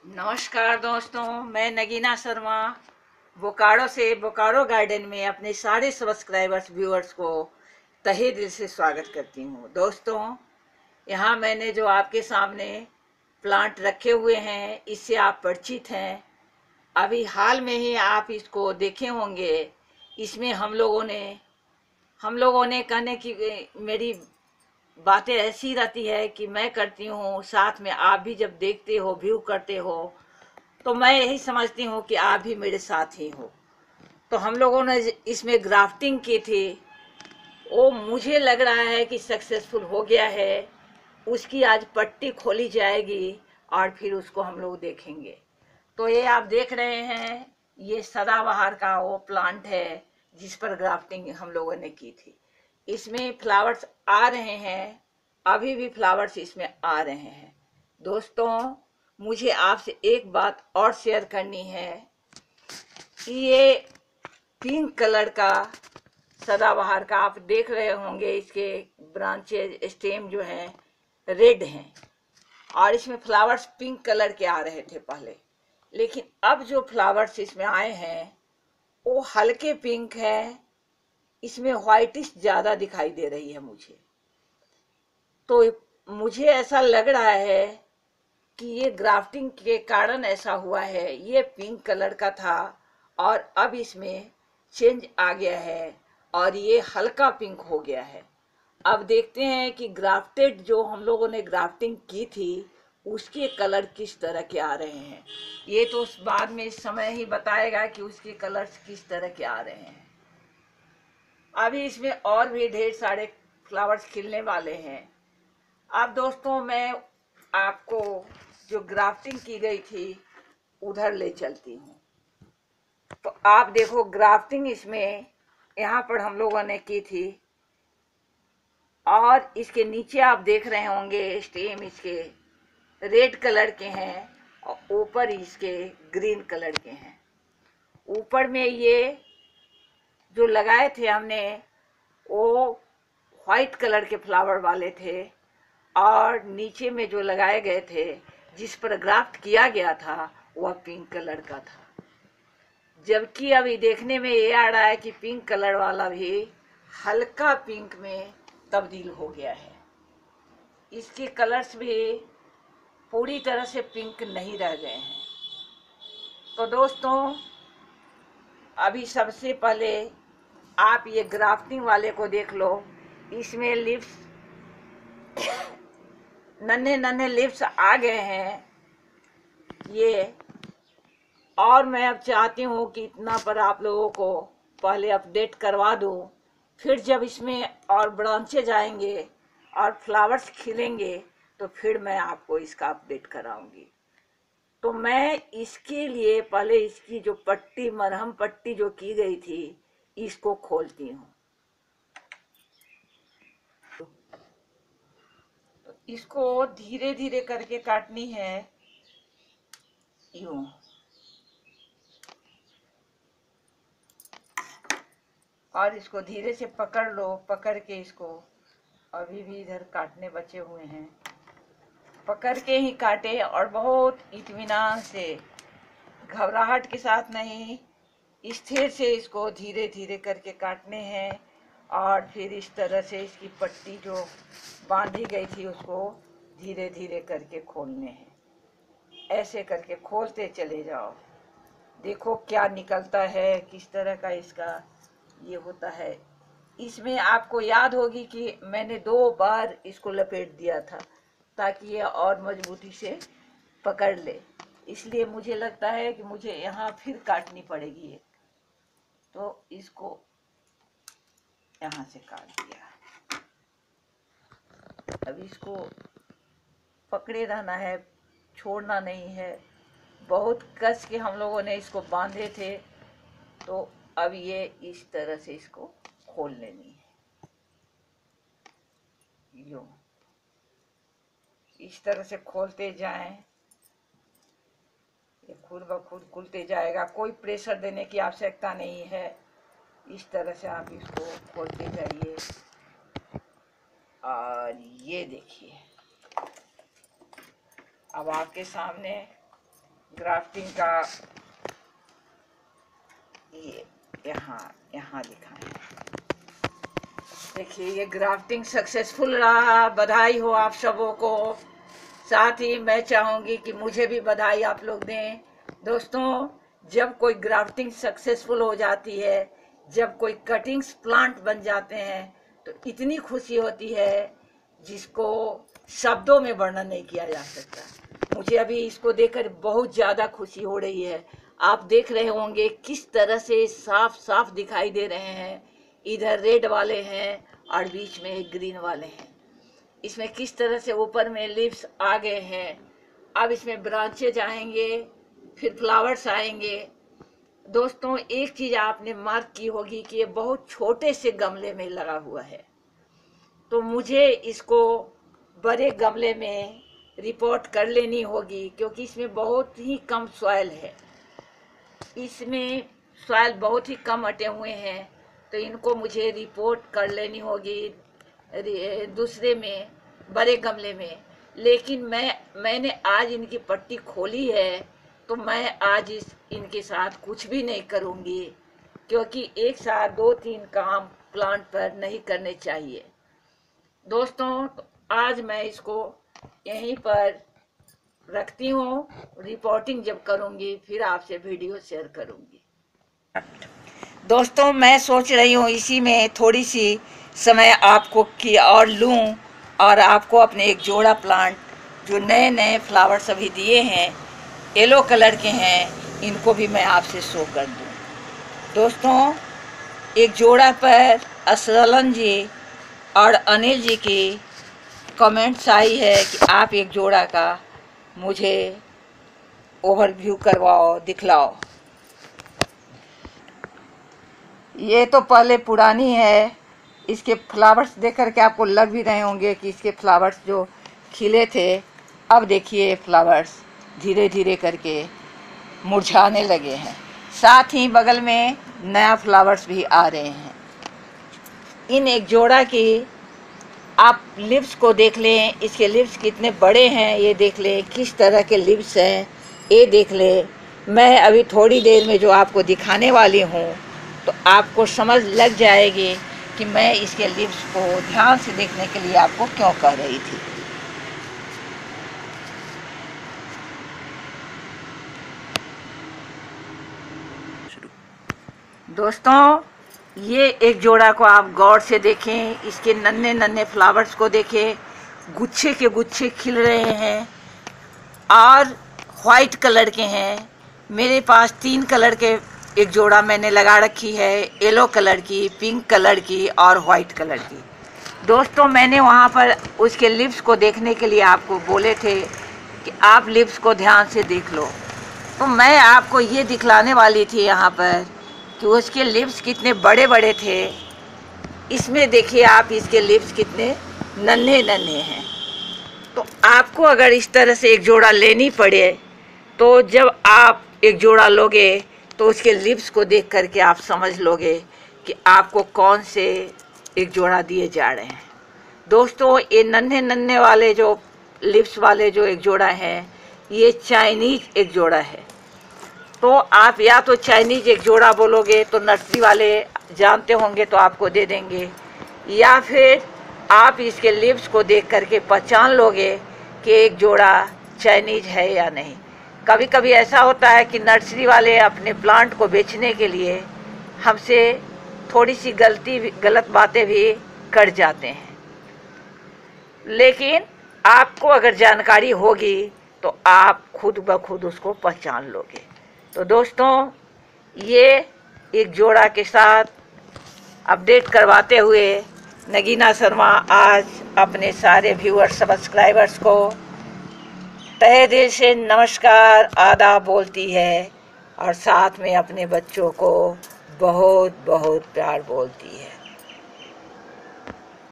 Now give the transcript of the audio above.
नमस्कार दोस्तों, मैं नगीना शर्मा बोकारो से बोकारो गार्डन में अपने सारे सब्सक्राइबर्स व्यूअर्स को तहे दिल से स्वागत करती हूँ। दोस्तों, यहाँ मैंने जो आपके सामने प्लांट रखे हुए हैं, इससे आप परिचित हैं। अभी हाल में ही आप इसको देखे होंगे। इसमें हम लोगों ने कहने की मेरी बातें ऐसी रहती है कि मैं करती हूँ, साथ में आप भी जब देखते हो, व्यू करते हो, तो मैं यही समझती हूँ कि आप भी मेरे साथ ही हो। तो हम लोगों ने इसमें ग्राफ्टिंग की थी, वो मुझे लग रहा है कि सक्सेसफुल हो गया है। उसकी आज पट्टी खोली जाएगी और फिर उसको हम लोग देखेंगे। तो ये आप देख रहे हैं, ये सदाबहार का वो प्लांट है जिस पर ग्राफ्टिंग हम लोगों ने की थी। इसमें फ्लावर्स आ रहे हैं, अभी भी फ्लावर्स इसमें आ रहे हैं। दोस्तों, मुझे आपसे एक बात और शेयर करनी है कि ये पिंक कलर का सदाबहार का आप देख रहे होंगे, इसके ब्रांचेज स्टेम जो हैं रेड हैं और इसमें फ्लावर्स पिंक कलर के आ रहे थे पहले, लेकिन अब जो फ्लावर्स इसमें आए हैं वो हल्के पिंक है। इसमें व्हाइटिश ज़्यादा दिखाई दे रही है मुझे। तो मुझे ऐसा लग रहा है कि ये ग्राफ्टिंग के कारण ऐसा हुआ है। ये पिंक कलर का था और अब इसमें चेंज आ गया है और ये हल्का पिंक हो गया है। अब देखते हैं कि ग्राफ्टेड जो हम लोगों ने ग्राफ्टिंग की थी उसके कलर किस तरह के आ रहे हैं। ये तो बाद में समय ही बताएगा कि उसके कलर्स किस तरह के आ रहे हैं। अभी इसमें और भी ढेर सारे फ्लावर्स खिलने वाले हैं। अब दोस्तों, मैं आपको जो ग्राफ्टिंग की गई थी उधर ले चलती हूँ। तो आप देखो, ग्राफ्टिंग इसमें यहाँ पर हम लोगों ने की थी और इसके नीचे आप देख रहे होंगे स्टेम इसके रेड कलर के हैं और ऊपर इसके ग्रीन कलर के हैं। ऊपर में ये जो लगाए थे हमने वो व्हाइट कलर के फ्लावर वाले थे और नीचे में जो लगाए गए थे जिस पर ग्राफ्ट किया गया था वह पिंक कलर का था। जबकि अभी देखने में ये आ रहा है कि पिंक कलर वाला भी हल्का पिंक में तब्दील हो गया है। इसके कलर्स भी पूरी तरह से पिंक नहीं रह गए हैं। तो दोस्तों, अभी सबसे पहले आप ये ग्राफ्टिंग वाले को देख लो। इसमें लिप्स नन्हे नन्हे लिप्स आ गए हैं ये। और मैं अब चाहती हूँ कि इतना पर आप लोगों को पहले अपडेट करवा दूँ, फिर जब इसमें और ब्रांचेज आएंगे और फ्लावर्स खिलेंगे तो फिर मैं आपको इसका अपडेट कराऊंगी। तो मैं इसके लिए पहले इसकी जो पट्टी, मरहम पट्टी जो की गई थी, इसको खोलती हूँ। तो इसको धीरे धीरे करके काटनी है, यूं। और इसको धीरे से पकड़ लो, पकड़ के इसको, अभी भी इधर काटने बचे हुए हैं, पकड़ के ही काटे और बहुत इत्मीनान से, घबराहट के साथ नहीं, स्थिर से इसको धीरे धीरे करके काटने हैं। और फिर इस तरह से इसकी पट्टी जो बांधी गई थी उसको धीरे धीरे करके खोलने हैं। ऐसे करके खोलते चले जाओ, देखो क्या निकलता है, किस तरह का इसका ये होता है। इसमें आपको याद होगी कि मैंने 2 बार इसको लपेट दिया था ताकि ये और मजबूती से पकड़ ले। इसलिए मुझे लगता है कि मुझे यहाँ फिर काटनी पड़ेगी एक। तो इसको यहाँ से काट दिया। अब इसको पकड़े रहना है, छोड़ना नहीं है। बहुत कस के हम लोगों ने इसको बांधे थे। तो अब ये इस तरह से इसको खोल लेनी है, यूं। इस तरह से खोलते जाएं, ये खुद ब खुद खुलते जाएगा, कोई प्रेशर देने की आवश्यकता नहीं है। इस तरह से आप इसको खोलते जाइए। और ये देखिए, अब आपके सामने ग्राफ्टिंग का ये यहाँ लिखा है। देखिए ये ग्राफ्टिंग सक्सेसफुल रहा, बधाई हो आप सबों को। साथ ही मैं चाहूँगी कि मुझे भी बधाई आप लोग दें। दोस्तों, जब कोई ग्राफ्टिंग सक्सेसफुल हो जाती है, जब कोई कटिंग्स प्लांट बन जाते हैं, तो इतनी खुशी होती है जिसको शब्दों में वर्णन नहीं किया जा सकता। मुझे अभी इसको देखकर बहुत ज़्यादा खुशी हो रही है। आप देख रहे होंगे किस तरह से साफ साफ दिखाई दे रहे हैं। इधर रेड वाले हैं और बीच में एक ग्रीन वाले हैं। इसमें किस तरह से ऊपर में लीव्स आ गए हैं। अब इसमें ब्रांचेज आएंगे, फिर फ्लावर्स आएंगे। दोस्तों, एक चीज़ आपने मार्क की होगी कि ये बहुत छोटे से गमले में लगा हुआ है, तो मुझे इसको बड़े गमले में रिपोर्ट कर लेनी होगी, क्योंकि इसमें बहुत ही कम सॉइल है। इसमें सॉइल बहुत ही कम अटे हुए हैं, तो इनको मुझे रिपोर्ट कर लेनी होगी दूसरे में, बड़े गमले में। लेकिन मैंने आज इनकी पट्टी खोली है, तो मैं आज इनके साथ कुछ भी नहीं करूँगी, क्योंकि एक साथ 2-3 काम प्लांट पर नहीं करने चाहिए। दोस्तों, तो आज मैं इसको यहीं पर रखती हूँ। रिपोर्टिंग जब करूँगी फिर आपसे वीडियो शेयर करूँगी। दोस्तों, मैं सोच रही हूँ इसी में थोड़ी सी समय आपको की और लूँ, और आपको अपने एक जोड़ा प्लांट जो नए नए फ्लावर्स अभी दिए हैं, येलो कलर के हैं, इनको भी मैं आपसे शो कर दूँ। दोस्तों, एक जोड़ा पर असलन जी और अनिल जी की कमेंट्स आई है कि आप एक जोड़ा का मुझे ओवरव्यू करवाओ, दिखलाओ। ये तो पहले पुरानी है। इसके फ्लावर्स देख करके आपको लग भी रहे होंगे कि इसके फ्लावर्स जो खिले थे, अब देखिए फ्लावर्स धीरे धीरे करके मुरझाने लगे हैं। साथ ही बगल में नया फ्लावर्स भी आ रहे हैं। इन एक जोड़ा की आप लिप्स को देख लें, इसके लिप्स कितने बड़े हैं ये देख लें, किस तरह के लिप्स हैं ये देख लें। मैं अभी थोड़ी देर में जो आपको दिखाने वाली हूँ, तो आपको समझ लग जाएगी कि मैं इसके लिप्स को ध्यान से देखने के लिए आपको क्यों कह रही थी। दोस्तों, ये एक जोड़ा को आप गौर से देखें, इसके नन्हे नन्हे फ्लावर्स को देखें, गुच्छे के गुच्छे खिल रहे हैं और वाइट कलर के हैं। मेरे पास 3 कलर के एक जोड़ा मैंने लगा रखी है, येलो कलर की, पिंक कलर की और वाइट कलर की। दोस्तों, मैंने वहाँ पर उसके लिप्स को देखने के लिए आपको बोले थे कि आप लिप्स को ध्यान से देख लो, तो मैं आपको ये दिखलाने वाली थी यहाँ पर कि उसके लिप्स कितने बड़े बड़े थे। इसमें देखिए आप, इसके लिप्स कितने नन्हे नन्हे हैं। तो आपको अगर इस तरह से एक जोड़ा लेनी पड़े, तो जब आप एक जोड़ा लोगे तो उसके लिप्स को देख करके आप समझ लोगे कि आपको कौन से एक जोड़ा दिए जा रहे हैं। दोस्तों, ये नन्हे नन्हे वाले जो लिप्स वाले जो एक जोड़ा है, ये चाइनीज एक जोड़ा है। तो आप या तो चाइनीज एक जोड़ा बोलोगे तो नर्सरी वाले जानते होंगे तो आपको दे देंगे, या फिर आप इसके लिप्स को देख करके पहचान लोगे कि एक जोड़ा चाइनीज है या नहीं। कभी कभी ऐसा होता है कि नर्सरी वाले अपने प्लांट को बेचने के लिए हमसे थोड़ी सी गलत बातें भी कर जाते हैं, लेकिन आपको अगर जानकारी होगी तो आप खुद ब खुद उसको पहचान लोगे। तो दोस्तों, ये एक जोड़ा के साथ अपडेट करवाते हुए नगीना शर्मा आज अपने सारे व्यूअर्स सब्सक्राइबर्स को तहे दिल से नमस्कार आदाब बोलती है, और साथ में अपने बच्चों को बहुत बहुत प्यार बोलती है।